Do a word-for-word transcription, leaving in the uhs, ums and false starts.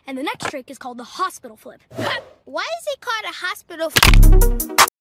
And the next trick is called the hospital flip. Why is it called a hospital flip?